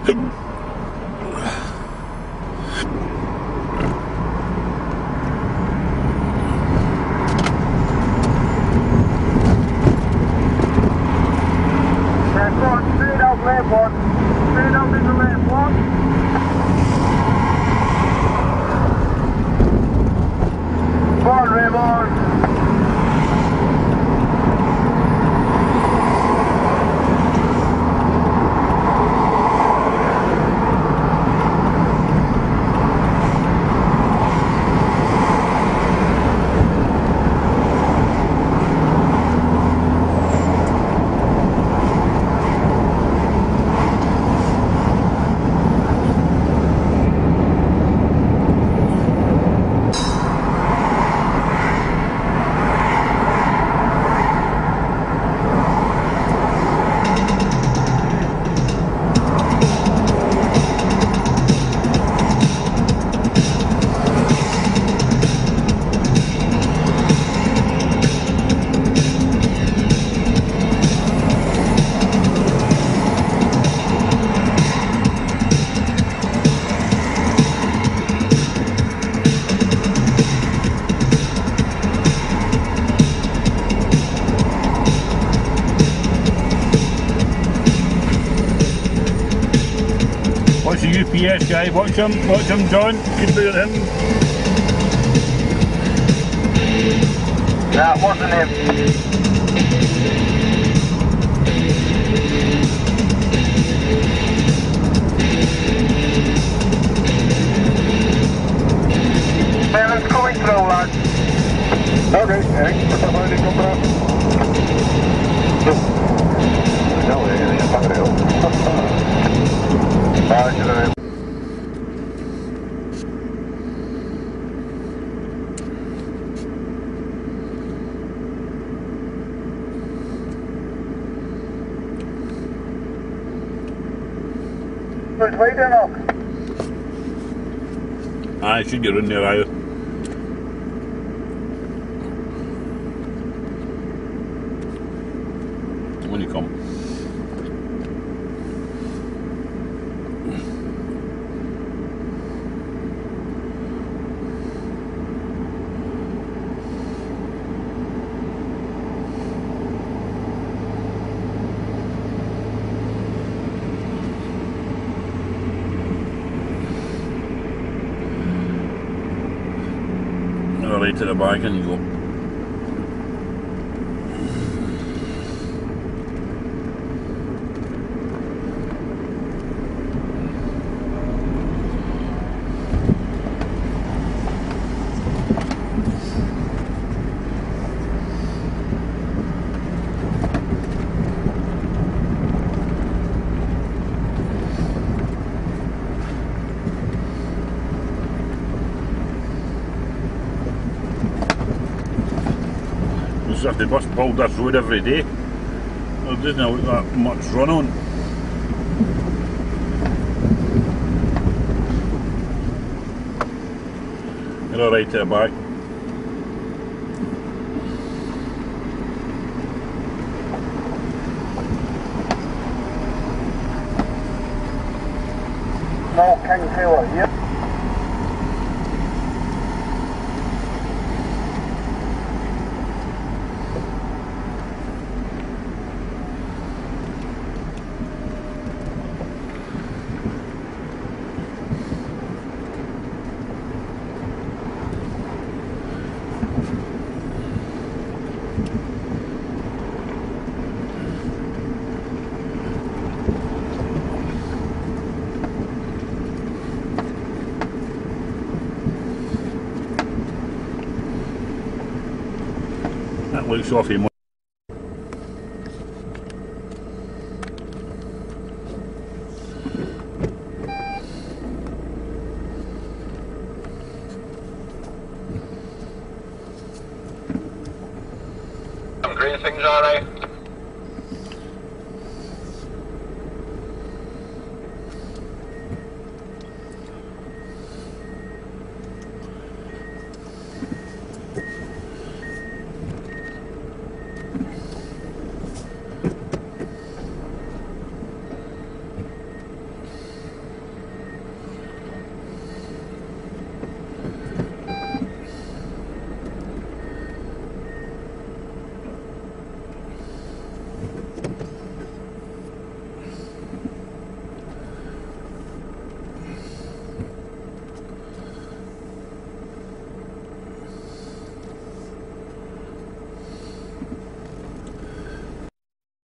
UPS guy, watch him, John, keep looking at him. Yeah, what's the name? Payments coming through, lads. Okay, thanks. Somebody come back. No, yeah, fuck it up. Bye, Wait enough. I should get in there, aye. When you come. Right to the back and you go. If they must build this road every day, there doesn't look that much run on. You're alright to the back. No, King Taylor here. That looks off him. Some green things alright.